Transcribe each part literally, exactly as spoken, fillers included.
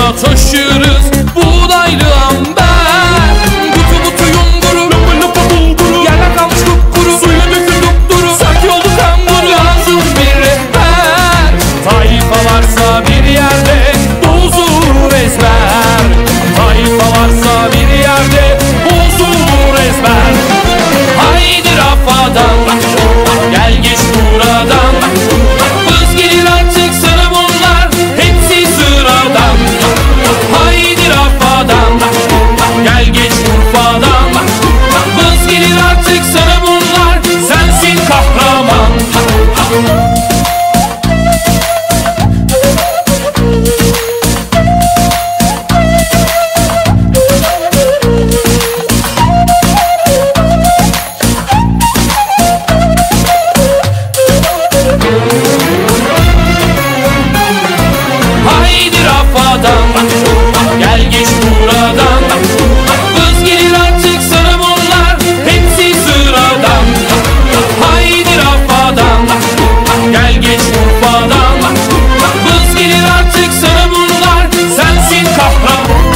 Sırtımızda taşırız buğdaylı amber. Butu butu yunguru, lupa lupa bulguru, yerler kalmış kupkuru, suyu dökün dupduru, sanki oldu kanguru. Lazım bir rehber, tayfa varsa bir yerde bozulur ezber. Tayfa varsa bir yerde bozulur ezber. Haydi rafadan, gel geç buradan. Vız gelir artık sana bunlar, hepsi sıradan. Haydi rafadan, gel geç Urfa'dan. Vız gelir artık sana bunlar, sensin kahraman. Haydi rafadan, gel geç buradan. Vız gelir artık sana bunlar, hepsi sıradan. Haydi rafadan, gel geç Urfa'dan. Vız gelir artık sana bunlar, sensin kahraman.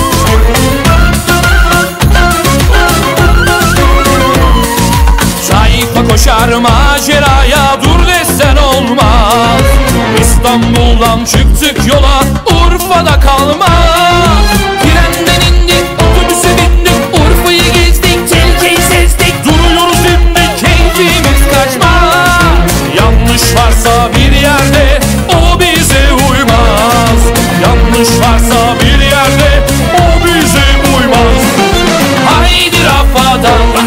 Tayfa koşar maceraya, dur desen olmaz. İstanbul'dan çıktık yola, Urfa'da kalmaz. Trenden indik, otobüse bindik, Urfa'yı gezdik, tehlikeyi sezdik. Duruyoruz dimdik, keyfimiz kaçmaz. Yanlış varsa bir yerde, o bize uymaz. Yanlış varsa bir yerde, o bize uymaz. Haydi rafadan,